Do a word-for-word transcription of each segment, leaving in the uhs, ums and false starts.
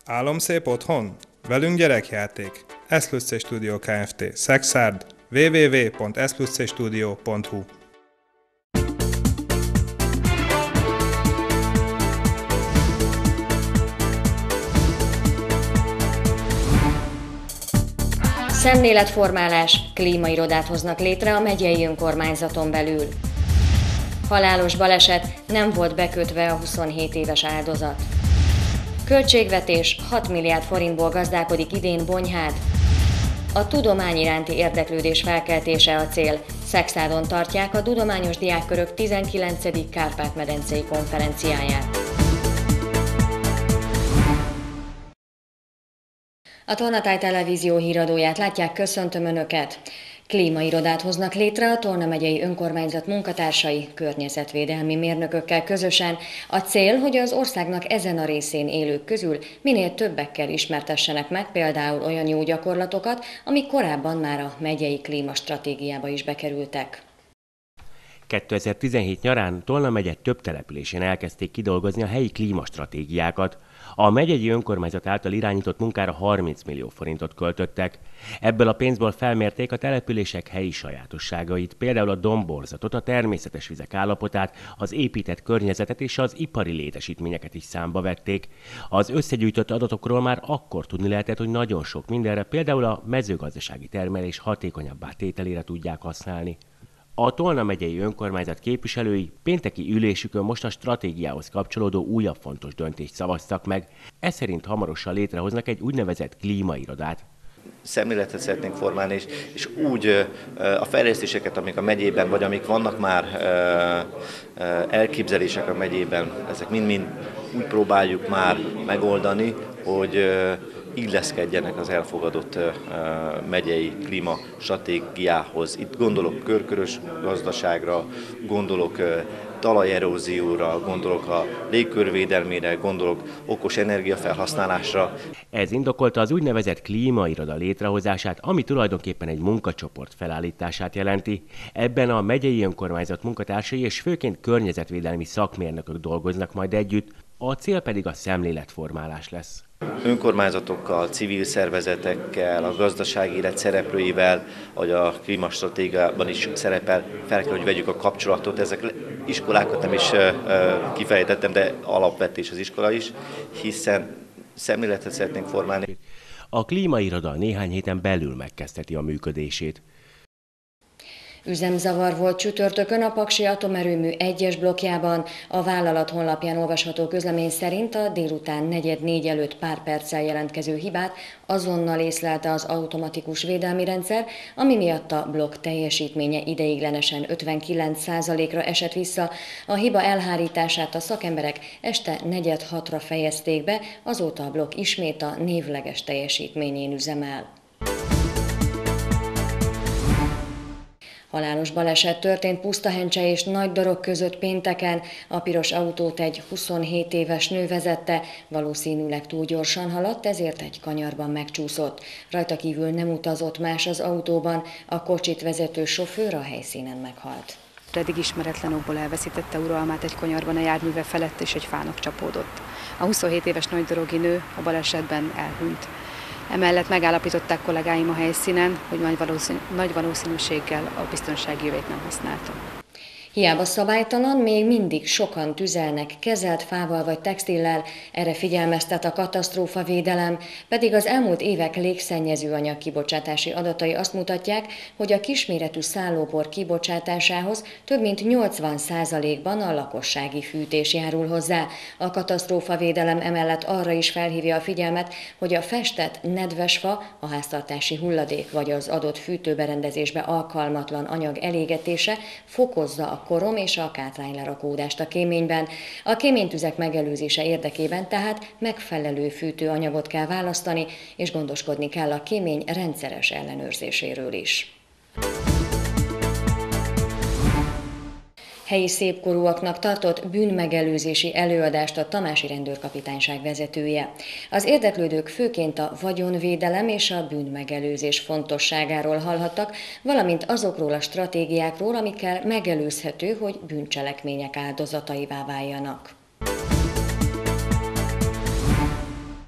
Álomszép otthon? Velünk gyerekjáték. Eszplusz Studio Kft. Szexárd. double-u double-u double-u pont eszpluszstudio pont hu Szemléletformálás, klímairodát hoznak létre a megyei önkormányzaton belül. Halálos baleset, nem volt bekötve a huszonhét éves áldozat. Költségvetés, hat milliárd forintból gazdálkodik idén Bonyhád. A tudomány iránti érdeklődés felkeltése a cél. Szexádon tartják a tudományos diákkörök tizenkilencedik Kárpát-medencei konferenciáját. A Tolnatáj Televízió híradóját látják, köszöntöm Önöket! Klímairodát hoznak létre a Tolna megyei önkormányzat munkatársai környezetvédelmi mérnökökkel közösen. A cél, hogy az országnak ezen a részén élők közül minél többekkel ismertessenek meg például olyan jó gyakorlatokat, amik korábban már a megyei klímastratégiába is bekerültek. kétezer-tizenhét nyarán Tolna megye több településén elkezdték kidolgozni a helyi klímastratégiákat. A megyei önkormányzat által irányított munkára harminc millió forintot költöttek. Ebből a pénzből felmérték a települések helyi sajátosságait, például a domborzatot, a természetes vizek állapotát, az épített környezetet és az ipari létesítményeket is számba vették. Az összegyűjtött adatokról már akkor tudni lehetett, hogy nagyon sok mindenre, például a mezőgazdasági termelés hatékonyabbá tételére tudják használni. A Tolna megyei önkormányzat képviselői pénteki ülésükön most a stratégiához kapcsolódó újabb fontos döntést szavaztak meg. Ez szerint hamarosan létrehoznak egy úgynevezett klímairodát. Szemléletet szeretnénk formálni, és, és úgy a fejlesztéseket, amik a megyében, vagy amik vannak már elképzelések a megyében, ezek mind-mind úgy próbáljuk már megoldani, hogy illeszkedjenek az elfogadott megyei klímastratégiához. Itt gondolok körkörös gazdaságra, gondolok talajerózióra, gondolok a légkörvédelmére, gondolok okos energiafelhasználásra. Ez indokolta az úgynevezett klímairoda létrehozását, ami tulajdonképpen egy munkacsoport felállítását jelenti. Ebben a megyei önkormányzat munkatársai és főként környezetvédelmi szakmérnökök dolgoznak majd együtt, a cél pedig a szemléletformálás lesz. Önkormányzatokkal, civil szervezetekkel, a gazdasági élet szereplőivel, ahogy a klímastratégiában is szerepel, fel kell, hogy vegyük a kapcsolatot. Ezek iskolákat nem is kifejtettem, de alapvetés az iskola is, hiszen szemléletet szeretnénk formálni. A klímairoda néhány héten belül megkezdheti a működését. Üzemzavar volt csütörtökön a Paksi Atomerőmű egyes blokkjában. A vállalat honlapján olvasható közlemény szerint a délután negyed négy előtt pár perccel jelentkező hibát azonnal észlelte az automatikus védelmi rendszer, ami miatt a blokk teljesítménye ideiglenesen ötvenkilenc százalékra esett vissza. A hiba elhárítását a szakemberek este negyed hatra fejezték be, azóta a blokk ismét a névleges teljesítményén üzemel. Halálos baleset történt Pusztahencse és Nagydorog között pénteken. A piros autót egy huszonhét éves nő vezette, valószínűleg túl gyorsan haladt, ezért egy kanyarban megcsúszott. Rajta kívül nem utazott más az autóban, a kocsit vezető sofőr a helyszínen meghalt. Eddig ismeretlen okból elveszítette uralmát egy kanyarban a járműve felett, és egy fának csapódott. A huszonhét éves nagydorogi nő a balesetben elhunyt. Emellett megállapították kollégáim a helyszínen, hogy nagy, valószínű, nagy valószínűséggel a biztonsági övét nem használta. Hiába szabálytalan, még mindig sokan tüzelnek kezelt fával vagy textillel, erre figyelmeztet a katasztrófavédelem, pedig az elmúlt évek légszennyező anyag kibocsátási adatai azt mutatják, hogy a kisméretű szállóbor kibocsátásához több mint nyolcvan százalékban a lakossági fűtés járul hozzá. A katasztrófavédelem emellett arra is felhívja a figyelmet, hogy a festett, nedves fa, a háztartási hulladék vagy az adott fűtőberendezésbe alkalmatlan anyag elégetése fokozza a korom és a kátránylerakódást a kéményben. A kéménytüzek megelőzése érdekében tehát megfelelő fűtőanyagot kell választani, és gondoskodni kell a kémény rendszeres ellenőrzéséről is. Helyi szépkorúaknak tartott bűnmegelőzési előadást a tamási rendőrkapitányság vezetője. Az érdeklődők főként a vagyonvédelem és a bűnmegelőzés fontosságáról hallhattak, valamint azokról a stratégiákról, amikkel megelőzhető, hogy bűncselekmények áldozataivá váljanak.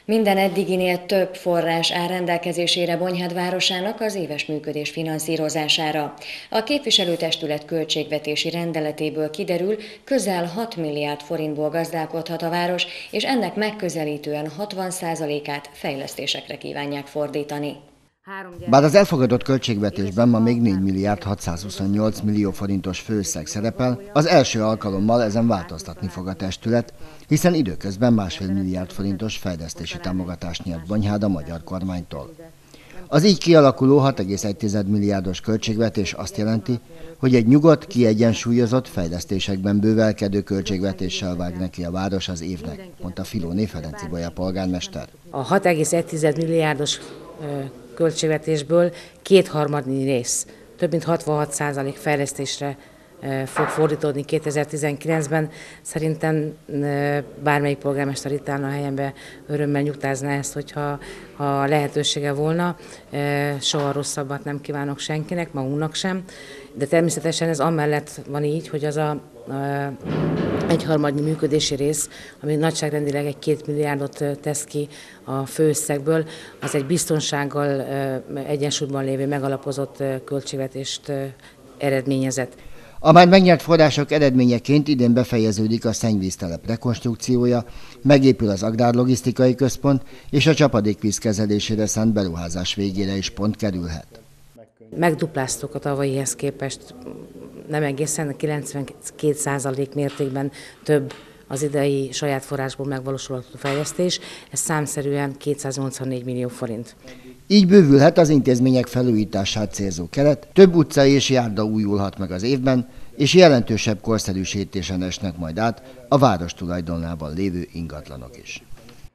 Minden eddiginél több forrás áll rendelkezésére Bonyhád városának az éves működés finanszírozására. A képviselőtestület költségvetési rendeletéből kiderül, közel hat milliárd forintból gazdálkodhat a város, és ennek megközelítően hatvan százalékát fejlesztésekre kívánják fordítani. Bár az elfogadott költségvetésben ma még négy milliárd hatszázhuszonnyolc millió forintos főösszeg szerepel, az első alkalommal ezen változtatni fog a testület, hiszen időközben másfél milliárd forintos fejlesztési támogatást nyert Bonyhád a magyar kormánytól. Az így kialakuló hat egész egy milliárdos költségvetés azt jelenti, hogy egy nyugodt, kiegyensúlyozott, fejlesztésekben bővelkedő költségvetéssel vág neki a város az évnek, mondta Filóné Ferenc Ibolya polgármester. A hat egész egy milliárdos költségvetésből kétharmadnyi rész, több mint hatvanhat százalék fejlesztésre fog fordítódni kétezer-tizenkilencben. Szerintem bármelyik polgármester itt állna a helyembe, örömmel nyugtázná ezt, hogyha ha lehetősége volna. Soha rosszabbat nem kívánok senkinek, magunknak sem, de természetesen ez amellett van így, hogy az a egyharmadnyi működési rész, ami nagyságrendileg egy két milliárdot tesz ki a főösszegből, az egy biztonsággal egyensúlyban lévő megalapozott költségvetést eredményezett. A már megnyert források eredményeként idén befejeződik a szennyvíztelep rekonstrukciója, megépül az agrárlogisztikai központ, és a csapadékvíz kezelésére szánt beruházás végére is pont kerülhet. Megdupláztuk a tavalyihez képest, nem egészen, kilencvenkét százalék mértékben több az idei saját forrásból megvalósuló fejlesztés, ez számszerűen kétszáznyolcvannégy millió forint. Így bővülhet az intézmények felújítását célzó keret, több utca és járda újulhat meg az évben, és jelentősebb korszerűsítésen esnek majd át a város tulajdonában lévő ingatlanok is.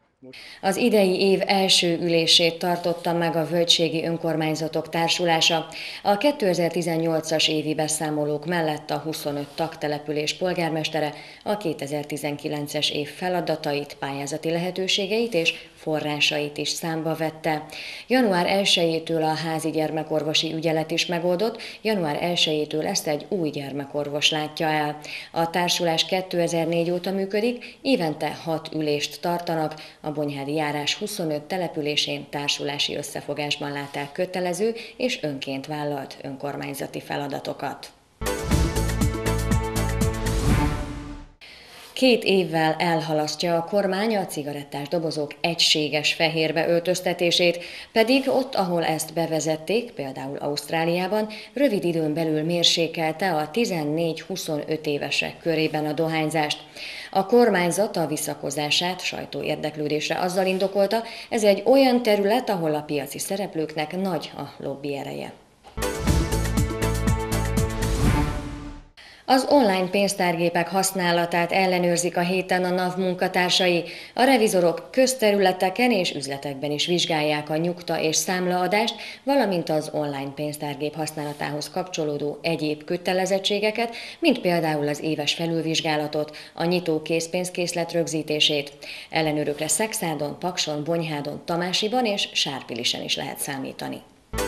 Az idei év első ülését tartotta meg a Völgységi Önkormányzatok Társulása. A kétezer-tizennyolcas évi beszámolók mellett a huszonöt tagtelepülés polgármestere a kétezer-tizenkilences év feladatait, pályázati lehetőségeit és forrásait is számba vette. január elsejétől a házi gyermekorvosi ügyelet is megoldott, január elsejétől ezt egy új gyermekorvos látja el. A társulás kétezer-négy óta működik, évente hat ülést tartanak, a bonyhádi járás huszonöt településén társulási összefogásban látták kötelező és önként vállalt önkormányzati feladatokat. Két évvel elhalasztja a kormány a cigarettás dobozok egységes fehérbe öltöztetését, pedig ott, ahol ezt bevezették, például Ausztráliában, rövid időn belül mérsékelte a tizennégy-huszonöt évesek körében a dohányzást. A kormányzat a visszakozását sajtóérdeklődésre azzal indokolta, ez egy olyan terület, ahol a piaci szereplőknek nagy a lobby ereje. Az online pénztárgépek használatát ellenőrzik a héten a NAV munkatársai. A revizorok közterületeken és üzletekben is vizsgálják a nyugta és számlaadást, valamint az online pénztárgép használatához kapcsolódó egyéb kötelezettségeket, mint például az éves felülvizsgálatot, a nyitó készpénzkészlet rögzítését. Ellenőrökre Szekszárdon, Pakson, Bonyhádon, Tamásiban és Sárpilisen is lehet számítani.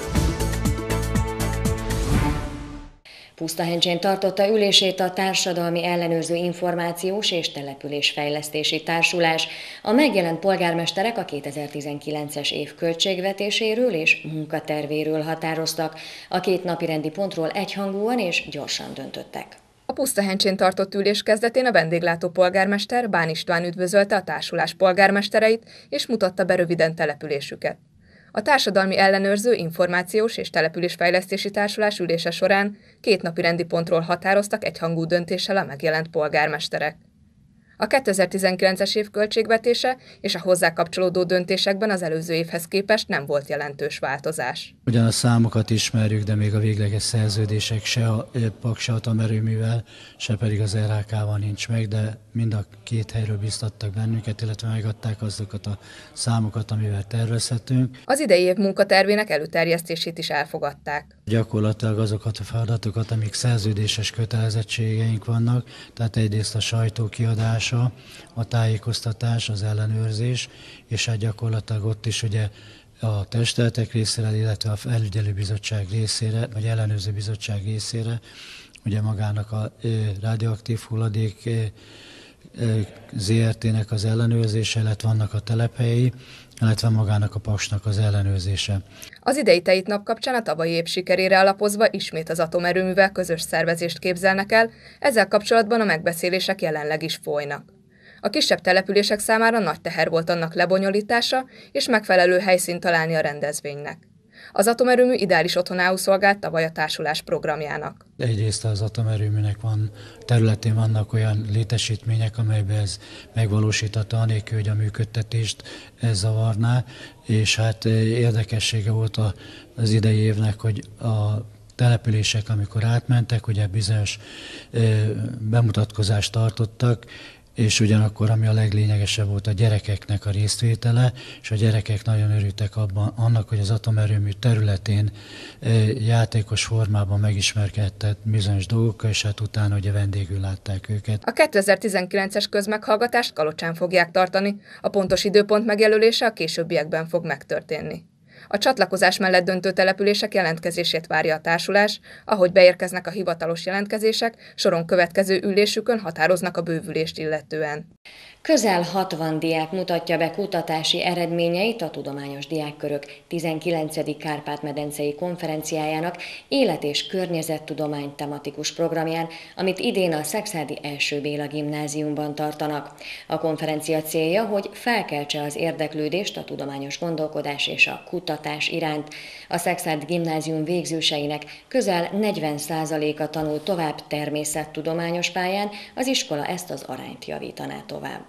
Pusztahencsén tartotta ülését a Társadalmi Ellenőrző Információs és Településfejlesztési Társulás. A megjelent polgármesterek a kétezer-tizenkilences év költségvetéséről és munkatervéről határoztak. A két napirendi pontról egyhangúan és gyorsan döntöttek. A Pusztahencsén tartott ülés kezdetén a vendéglátó polgármester Bán István üdvözölte a társulás polgármestereit és mutatta be röviden településüket. A Társadalmi Ellenőrző Információs és Településfejlesztési Társulás ülése során két napirendi pontról határoztak egyhangú döntéssel a megjelent polgármesterek. A kétezer-tizenkilences év költségvetése és a hozzá kapcsolódó döntésekben az előző évhez képest nem volt jelentős változás. Ugyan a számokat ismerjük, de még a végleges szerződések se a Paks, se a atomerőművel, se pedig az er há ká-val nincs meg, de mind a két helyről biztattak bennünket, illetve megadták azokat a számokat, amivel tervezhetünk. Az idei év munkatervének előterjesztését is elfogadták. Gyakorlatilag azokat a feladatokat, amik szerződéses kötelezettségeink vannak, tehát egyrészt a sajtókiadása, a tájékoztatás, az ellenőrzés, és hát gyakorlatilag ott is ugye a testületek részére, illetve a felügyelőbizottság részére, vagy ellenőrző bizottság részére, ugye magának a radioaktív hulladék zé er té-nek az ellenőrzése, illetve vannak a telephelyei, illetve magának a paksnak az ellenőrzése. Az idei tejit nap kapcsán a tavalyi év sikerére alapozva ismét az atomerőművel közös szervezést képzelnek el, ezzel kapcsolatban a megbeszélések jelenleg is folynak. A kisebb települések számára nagy teher volt annak lebonyolítása, és megfelelő helyszínt találni a rendezvénynek. Az atomerőmű ideális otthonául szolgált tavaly a társulás programjának. Egyrészt az atomerőműnek van, területén vannak olyan létesítmények, amelyben ez megvalósítható, anélkül, hogy a működtetést ez zavarná, és hát érdekessége volt az idei évnek, hogy a települések, amikor átmentek, ugye bizonyos bemutatkozást tartottak, és ugyanakkor, ami a leglényegesebb volt, a gyerekeknek a résztvétele, és a gyerekek nagyon örültek abban, annak, hogy az atomerőmű területén játékos formában megismerkedtek bizonyos dolgokkal, és hát utána ugye vendégül látták őket. A kétezer-tizenkilences közmeghallgatást Kalocsán fogják tartani, a pontos időpont megjelölése a későbbiekben fog megtörténni. A csatlakozás mellett döntő települések jelentkezését várja a társulás, ahogy beérkeznek a hivatalos jelentkezések, soron következő ülésükön határoznak a bővülést illetően. Közel hatvan diák mutatja be kutatási eredményeit a Tudományos Diákkörök tizenkilencedik Kárpát-medencei konferenciájának élet- és környezettudomány tematikus programján, amit idén a Szekszárdi Első Béla Gimnáziumban tartanak. A konferencia célja, hogy felkeltse az érdeklődést a tudományos gondolkodás és a kutatás iránt. A Szekszárdi Gimnázium végzőseinek közel negyven százaléka tanul tovább természettudományos pályán, az iskola ezt az arányt javítaná tovább.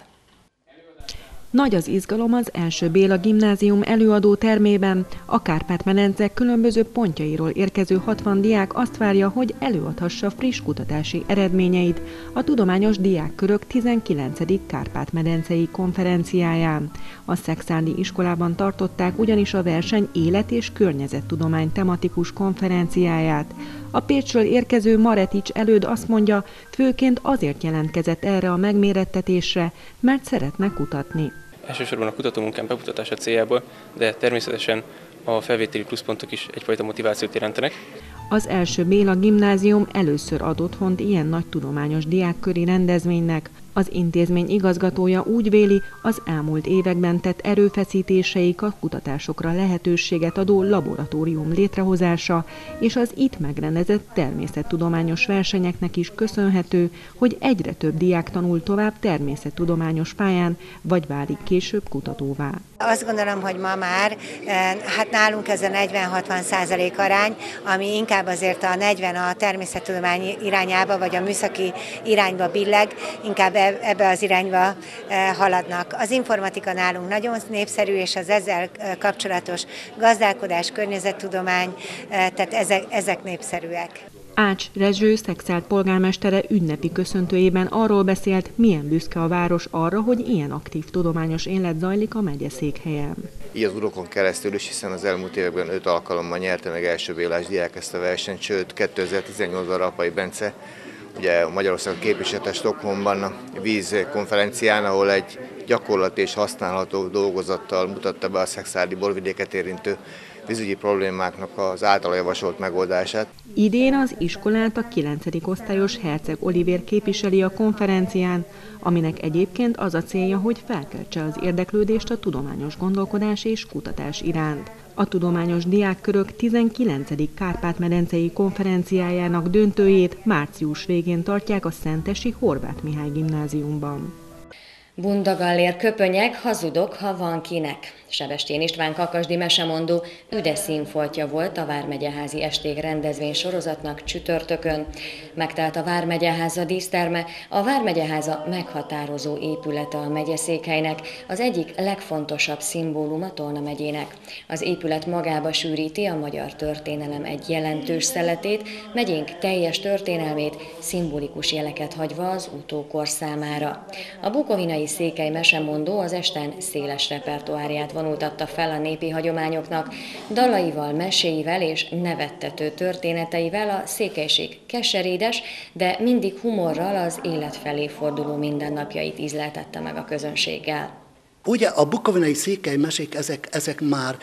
Nagy az izgalom az Első Béla Gimnázium előadó termében. A Kárpát-medence különböző pontjairól érkező hatvan diák azt várja, hogy előadhassa friss kutatási eredményeit a Tudományos Diákkörök tizenkilencedik Kárpát-medencei konferenciáján. A szekszárdi iskolában tartották ugyanis a verseny élet- és környezettudomány tematikus konferenciáját. A Pécsről érkező Maretics előd azt mondja, főként azért jelentkezett erre a megmérettetésre, mert szeretne kutatni. Elsősorban a kutatómunkám bemutatása céljából, de természetesen a felvételi pluszpontok is egyfajta motivációt jelentenek. Az Első Béla Gimnázium először ad otthont ilyen nagy tudományos diákköri rendezvénynek. Az intézmény igazgatója úgy véli, az elmúlt években tett erőfeszítéseik a kutatásokra lehetőséget adó laboratórium létrehozása és az itt megrendezett természettudományos versenyeknek is köszönhető, hogy egyre több diák tanul tovább természettudományos pályán, vagy válik később kutatóvá. Azt gondolom, hogy ma már hát nálunk ez a negyven-hatvan százalék arány, ami inkább azért a negyven a természettudomány irányába, vagy a műszaki irányba billeg, inkább ebbe az irányba haladnak. Az informatika nálunk nagyon népszerű, és az ezzel kapcsolatos gazdálkodás, környezettudomány, tehát ezek, ezek népszerűek. Ács Rezső, Szekszárd polgármestere ünnepi köszöntőjében arról beszélt, milyen büszke a város arra, hogy ilyen aktív tudományos élet zajlik a megyeszékhelyen. Így az urokon keresztül is, hiszen az elmúlt években öt alkalommal nyerte meg első bélás diák ezt a versenyt, sőt kétezer-tizennyolcban Rapai Bence, ugye Magyarország képviselte Stockholmban a víz konferencián, ahol egy gyakorlati és használható dolgozattal mutatta be a szekszárdi borvidéket érintő vízügyi problémáknak az általa javasolt megoldását. Idén az iskolát a kilencedik osztályos Herceg Olivér képviseli a konferencián, aminek egyébként az a célja, hogy felkeltse az érdeklődést a tudományos gondolkodás és kutatás iránt. A Tudományos Diákkörök tizenkilencedik Kárpát-medencei konferenciájának döntőjét március végén tartják a szentesi Horváth Mihály Gimnáziumban. Bundagallér köpönyeg, hazudok, ha van kinek. Sebestyén István kakasdi mesemondó üde színfoltja volt a Vármegyeházi Esték rendezvény sorozatnak csütörtökön. Megtelt a Vármegyeháza díszterme, a Vármegyeháza meghatározó épülete a megyeszékhelynek, az egyik legfontosabb szimbóluma Tolna megyének. Az épület magába sűríti a magyar történelem egy jelentős szeletét, megyénk teljes történelmét, szimbolikus jeleket hagyva az utókor számára. A bukovinai székely mesemondó az esten széles repertoárját vonultatta fel a népi hagyományoknak, dalaival, meséivel és nevettető történeteivel a székelység keserédes, de mindig humorral az élet felé forduló mindennapjait ízleltette meg a közönséggel. Ugye a bukovinai székely mesék, ezek, ezek már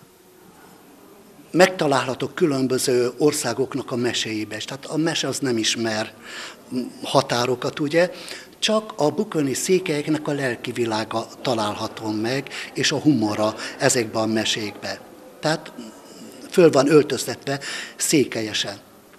megtalálhatók különböző országoknak a meséibe, tehát a mese az nem ismer határokat, ugye, csak a bukovini székelyeknek a lelki világa található meg, és a humora ezekben a mesékben. Tehát föl van öltöztetve székelyesen.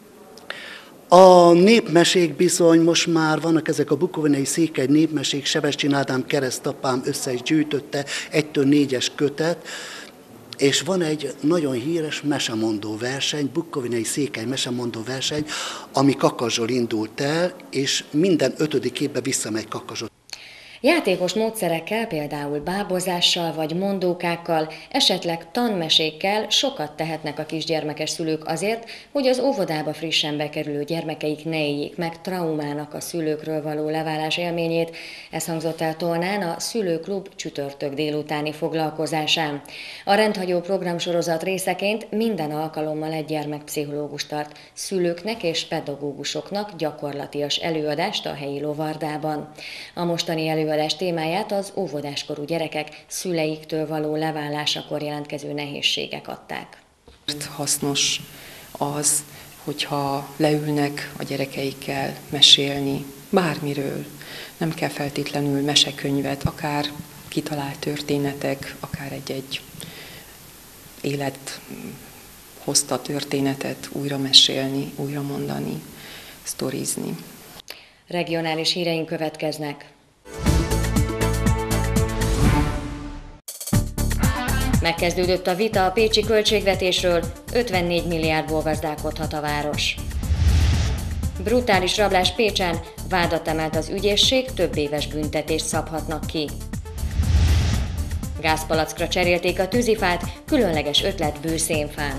A népmesék bizony most már vannak ezek a bukovinai székely népmesék, Sebestyén Ádám keresztapám össze is gyűjtötte, egytől négyes kötet, és van egy nagyon híres mesemondó verseny, bukovinai székely mesemondó verseny, ami Kakazsról indult el, és minden ötödik évben visszamegy Kakazsról. Játékos módszerekkel, például bábozással vagy mondókákkal, esetleg tanmesékkel sokat tehetnek a kisgyermekes szülők azért, hogy az óvodába frissen bekerülő gyermekeik ne éljék meg traumának a szülőkről való leválás élményét. Ez hangzott el Tolnán a Szülőklub csütörtök délutáni foglalkozásán. A rendhagyó programsorozat részeként minden alkalommal egy gyermekpszichológus tart szülőknek és pedagógusoknak gyakorlatias előadást a helyi lovardában. A mostani előadás előadás témáját az óvodáskorú gyerekek szüleiktől való leválásakor jelentkező nehézségek adták. Hasznos az, hogyha leülnek a gyerekeikkel mesélni bármiről. Nem kell feltétlenül mesekönyvet, akár kitalált történetek, akár egy-egy élet hozta történetet újra mesélni, újra mondani, sztorizni. Regionális híreink következnek. Megkezdődött a vita a pécsi költségvetésről, ötvennégy milliárdból gazdálkodhat a város. Brutális rablás Pécsen, vádat emelt az ügyészség, több éves büntetést szabhatnak ki. Gázpalackra cserélték a tűzifát, különleges ötlet bőszénfán.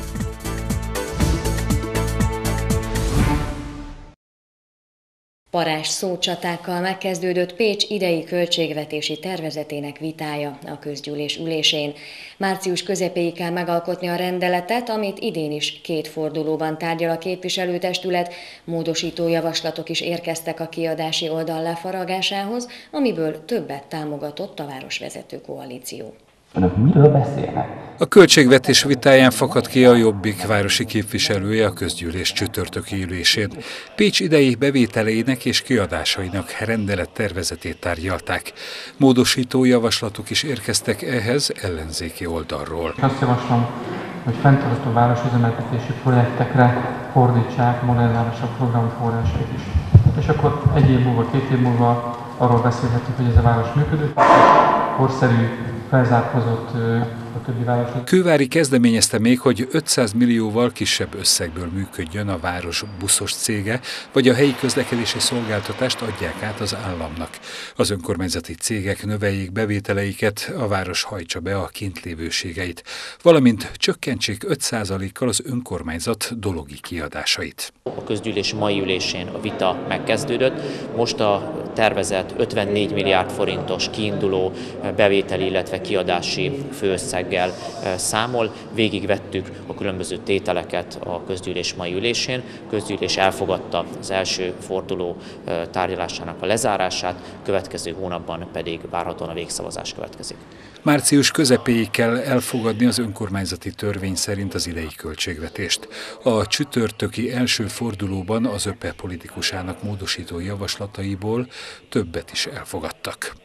Parázs szócsatákkal megkezdődött Pécs idei költségvetési tervezetének vitája a közgyűlés ülésén. Március közepéig kell megalkotni a rendeletet, amit idén is két fordulóban tárgyal a képviselőtestület. Módosító javaslatok is érkeztek a kiadási oldal lefaragásához, amiből többet támogatott a városvezető koalíció. Önök miről beszélnek? A költségvetés vitáján fakadt ki a Jobbik városi képviselője a közgyűlés csütörtöki ülésén. Pécs idei bevételeinek és kiadásainak rendelettervezetét tárgyalták. Módosító javaslatok is érkeztek ehhez ellenzéki oldalról. Azt javaslom, hogy fenntartható városüzemeltetési projektekre fordítsák modernálásabb programforrásait is. És akkor egy év múlva, két év múlva arról beszélhetünk, hogy ez a város működő, korszerű, felzárkózott a többi város. Kővári kezdeményezte még, hogy ötszáz millióval kisebb összegből működjön a város buszos cége, vagy a helyi közlekedési szolgáltatást adják át az államnak. Az önkormányzati cégek növeljék bevételeiket, a város hajtsa be a kintlévőségeit, valamint csökkentsék öt százalékkal az önkormányzat dologi kiadásait. A közgyűlés mai ülésén a vita megkezdődött. Most a tervezett ötvennégy milliárd forintos kiinduló bevételi, illetve kiadási főösszeggel számol. Végigvettük a különböző tételeket a közgyűlés mai ülésén. A közgyűlés elfogadta az első forduló tárgyalásának a lezárását, következő hónapban pedig várhatóan a végszavazás következik. Március közepéig kell elfogadni az önkormányzati törvény szerint az idei költségvetést. A csütörtöki első fordulóban az ÖPE politikusának módosító javaslataiból többet is elfogadtak.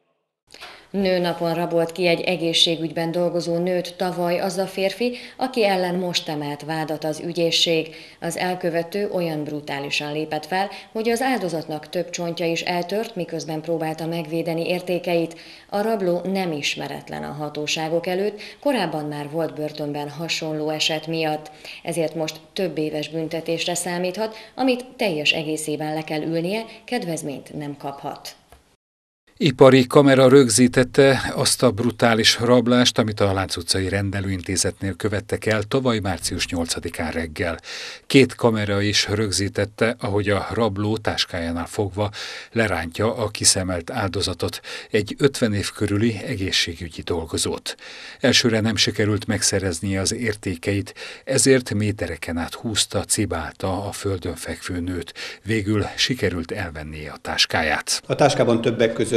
Nőnapon rabolt ki egy egészségügyben dolgozó nőt tavaly az a férfi, aki ellen most emelt vádat az ügyészség. Az elkövető olyan brutálisan lépett fel, hogy az áldozatnak több csontja is eltört, miközben próbálta megvédeni értékeit. A rabló nem ismeretlen a hatóságok előtt, korábban már volt börtönben hasonló eset miatt. Ezért most több éves büntetésre számíthat, amit teljes egészében le kell ülnie, kedvezményt nem kaphat. Ipari kamera rögzítette azt a brutális rablást, amit a Lánc utcai rendelőintézetnél követtek el tavaly március nyolcadikán reggel. Két kamera is rögzítette, ahogy a rabló táskájánál fogva lerántja a kiszemelt áldozatot, egy ötven év körüli egészségügyi dolgozót. Elsőre nem sikerült megszereznie az értékeit, ezért métereken át húzta, cibálta a földön fekvő nőt. Végül sikerült elvennie a táskáját. A táskában többek között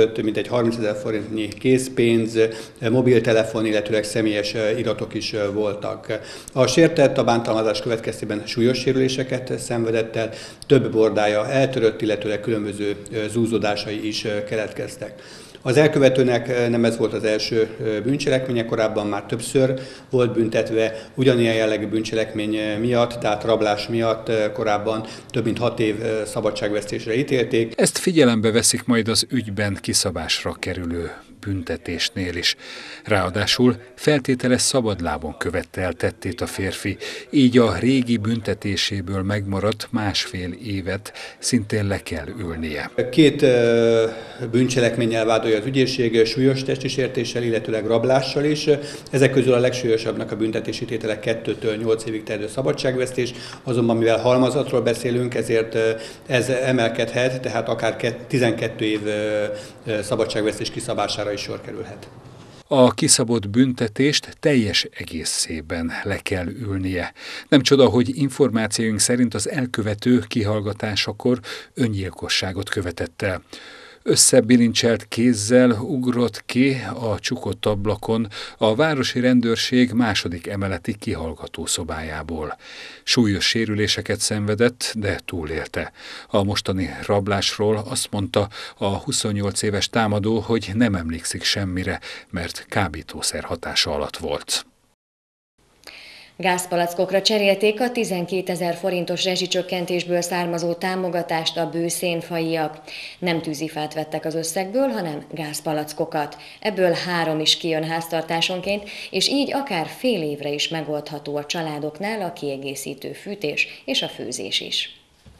között mintegy harmincezer forintnyi készpénz, mobiltelefon, illetőleg személyes iratok is voltak. A sértett a bántalmazás következtében súlyos sérüléseket szenvedett el, több bordája eltörött, illetőleg különböző zúzódásai is keletkeztek. Az elkövetőnek nem ez volt az első bűncselekménye, korábban már többször volt büntetve ugyanilyen jellegű bűncselekmény miatt, tehát rablás miatt korábban több mint hat év szabadságvesztésre ítélték. Ezt figyelembe veszik majd az ügyben kiszabásra kerülő büntetésnél is. Ráadásul feltételes szabadlábon követte el tettét a férfi, így a régi büntetéséből megmaradt másfél évet szintén le kell ülnie. Két bűncselekménnyel vádolja az ügyészség, súlyos testi sértéssel, illetőleg rablással is. Ezek közül a legsúlyosabbnak a büntetési tétele kettőtől nyolc évig terjedő szabadságvesztés, azonban mivel halmazatról beszélünk, ezért ez emelkedhet, tehát akár tizenkét év szabadságvesztés kiszabására is sor kerülhet. A kiszabott büntetést teljes egészében le kell ülnie. Nem csoda, hogy információink szerint az elkövető kihallgatásakor öngyilkosságot követett el. Összebilincselt kézzel ugrott ki a csukott ablakon a városi rendőrség második emeleti kihallgató szobájából. Súlyos sérüléseket szenvedett, de túlélte. A mostani rablásról azt mondta a huszonnyolc éves támadó, hogy nem emlékszik semmire, mert kábítószer hatása alatt volt. Gázpalackokra cserélték a tizenkétezer forintos rezsicsökkentésből származó támogatást a bőszénfaiak. Nem tűzifát vettek az összegből, hanem gázpalackokat. Ebből három is kijön háztartásonként, és így akár fél évre is megoldható a családoknál a kiegészítő fűtés és a főzés is.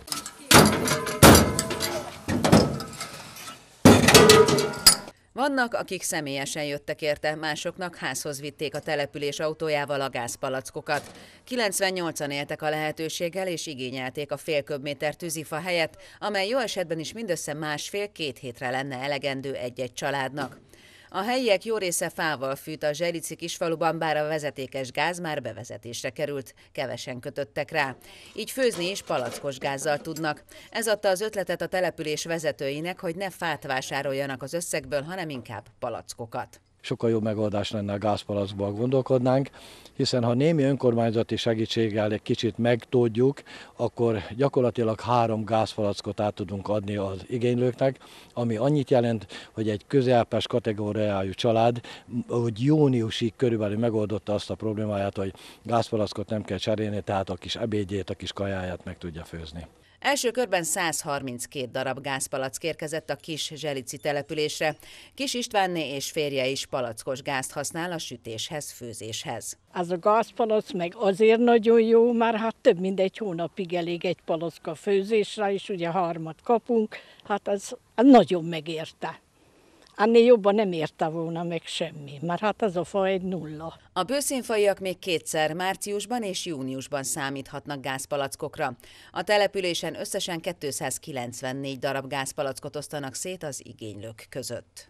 Vannak, akik személyesen jöttek érte, másoknak házhoz vitték a település autójával a gázpalackokat. kilencvennyolcan éltek a lehetőséggel és igényelték a fél köbméter tűzifa helyett, amely jó esetben is mindössze másfél-két hétre lenne elegendő egy-egy családnak. A helyiek jó része fával fűt a zselici kisfaluban, bár a vezetékes gáz már bevezetésre került, kevesen kötöttek rá. Így főzni is palackos gázzal tudnak. Ez adta az ötletet a település vezetőinek, hogy ne fát vásároljanak az összegből, hanem inkább palackokat. Sokkal jobb megoldás lenne a gázpalackban gondolkodnánk, hiszen ha némi önkormányzati segítséggel egy kicsit megtódjuk, akkor gyakorlatilag három gázpalackot át tudunk adni az igénylőknek, ami annyit jelent, hogy egy közelpes kategóriájú család, hogy júniusig körülbelül megoldotta azt a problémáját, hogy gázpalackot nem kell cserélni, tehát a kis ebédjét, a kis kajáját meg tudja főzni. Első körben száz harminckét darab gázpalack érkezett a Kis Zselici településre. Kis Istvánné és férje is palackos gázt használ a sütéshez, főzéshez. Az a gázpalack meg azért nagyon jó, mert hát több mint egy hónapig elég egy palack a főzésre, és ugye harmat kapunk, hát az, az nagyon megérte. Ennél jobban nem érte volna meg semmi, mert hát az a fa egy nulla. A bőszénfaiak még kétszer, márciusban és júniusban számíthatnak gázpalackokra. A településen összesen kétszázkilencvennégy darab gázpalackot osztanak szét az igénylők között.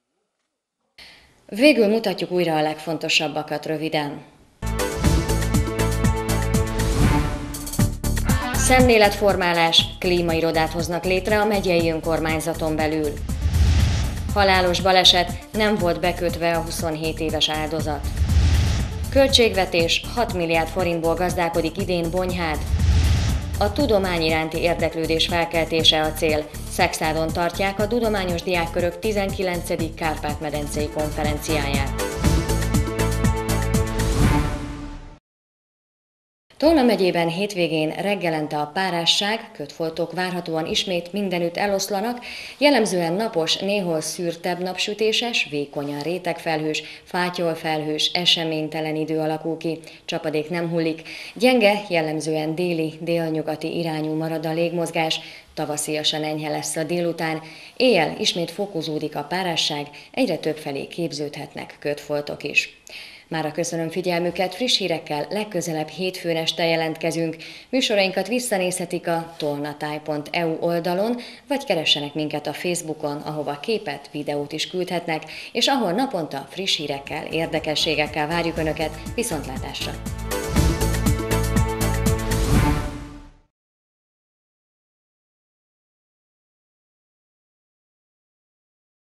Végül mutatjuk újra a legfontosabbakat röviden. Szemléletformálás, klímairodát hoznak létre a megyei önkormányzaton belül. Halálos baleset, nem volt bekötve a huszonhét éves áldozat. Költségvetés, hat milliárd forintból gazdálkodik idén Bonyhád. A tudomány iránti érdeklődés felkeltése a cél. Szekszádon tartják a tudományos diákkörök tizenkilencedik Kárpát-medencei konferenciáját. Tolna megyében hétvégén reggelente a párásság, kötfoltok várhatóan ismét mindenütt eloszlanak, jellemzően napos, néhol szürtebb napsütéses, vékonyan rétegfelhős, fátyolfelhős, eseménytelen idő alakul ki, csapadék nem hullik, gyenge, jellemzően déli, délnyugati irányú marad a légmozgás, tavasziasan enyhe lesz a délután, éjjel ismét fokozódik a párásság, egyre többfelé képződhetnek kötfoltok is. Mára köszönöm figyelmüket, friss hírekkel legközelebb hétfőn este jelentkezünk. Műsorainkat visszanézhetik a tolnatáj pont e u oldalon, vagy keressenek minket a Facebookon, ahova képet, videót is küldhetnek, és ahol naponta friss hírekkel, érdekességekkel várjuk Önöket. Viszontlátásra!